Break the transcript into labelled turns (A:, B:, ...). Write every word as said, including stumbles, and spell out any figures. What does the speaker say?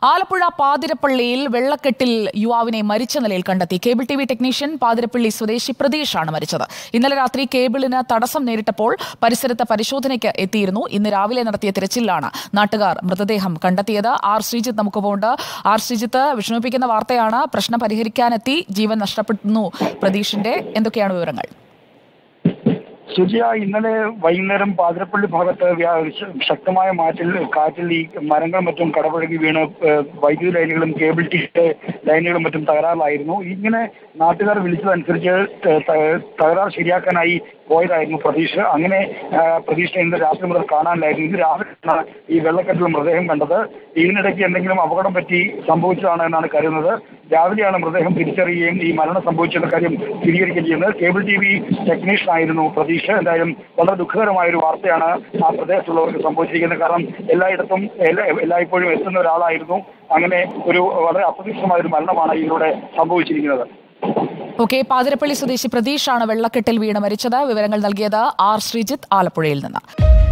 A: ആലപ്പുഴ പാതിരപ്പള്ളിയിൽ വെള്ളക്കെട്ടിൽ യുവാവിനെ മരിച്ച നിലയിൽ കണ്ടെത്തി. Cable T V technician Pathirappally സ്വദേശി പ്രതീഷാണ് മരിച്ചത്. ഇന്നലെ രാത്രി കേബിളിന് തടസ്സം നേരിട്ടപ്പോൾ പരിസരത്ത് പരിശോധനയ്ക്ക് എത്തിയിരുന്നു. ഇന്ന് രാവിലെ നടത്തിയ തിരച്ചിലാണ് നാട്ടുകാർ മൃതദേഹം കണ്ടെത്തിയത്. ആർ ശ്രീജിത്ത് നമുക്ക് പോണ്ട്. ആർ ശ്രീജിത്ത്, വിഷമിപ്പിക്കുന്ന വാർത്തയാണ്. പ്രശ്നം പരിഹരിക്കാനെത്തി ജീവൻ നഷ്ടപ്പെടുന്നു പ്രതീഷിന്റെ. എന്തൊക്കെയാണ് വിവരങ്ങൾ?
B: സുജിയ, ഇന്നലെ വൈകുന്നേരം പാതിരപ്പള്ളി ഭാഗത്ത് ശക്തമായ മാറ്റിൽ കാറ്റിൽ ഈ മരങ്ങളും മറ്റും കടപുഴകി വീണ് വൈദ്യുതി ലൈനുകളും കേബിൾ ടിവിയുടെ ലൈനുകളും മറ്റും തകരാറിലായിരുന്നു. ഇങ്ങനെ നാട്ടുകാർ വിളിച്ചതനുസരിച്ച് തകരാർ ശരിയാക്കാനായി പോയതായിരുന്നു പ്രതീഷ്. അങ്ങനെ പ്രതീഷിനെ ഇന്ന് രാത്രി മുതൽ കാണാനില്ലായിരുന്നു. ഇന്ന് രാവിലെയാണ് ഈ വെള്ളക്കെട്ടിൽ മൃതദേഹം കണ്ടത്. ഇതിനിടയ്ക്ക് എന്തെങ്കിലും അപകടം പറ്റി സംഭവിച്ചതാണ് എന്നാണ് കരുതുന്നത്. രാവിലെയാണ് മൃതദേഹം തിരിച്ചറിയുകയും ഈ മരണം സംഭവിച്ചെന്ന കാര്യം സ്ഥിരീകരിക്കുകയും ചെയ്യുന്നത്. കേബിൾ ടി വി ടെക്നീഷ്യൻ ആയിരുന്നു പ്രതീഷ്. എന്തായാലും വളരെ ദുഃഖകരമായ ഒരു വാർത്തയാണ് ആ പ്രദേശത്തുള്ളവർക്ക് സംഭവിച്ചിരിക്കുന്നത്. കാരണം എല്ലായിടത്തും എല്ലായ്പ്പോഴും എത്തുന്ന ഒരാളായിരുന്നു. അങ്ങനെ ഒരു വളരെ അപ്രതീക്ഷിതമായ ഒരു മരണമാണ് ഇതിലൂടെ സംഭവിച്ചിരിക്കുന്നത്.
A: ഓക്കെ, പാതിരപ്പള്ളി സ്വദേശി പ്രതീഷാണ് വെള്ളക്കെട്ടിൽ വീണ് മരിച്ചത്. വിവരങ്ങൾ നൽകിയത് ആർ ശ്രീജിത്ത്, ആലപ്പുഴയിൽ നിന്ന്.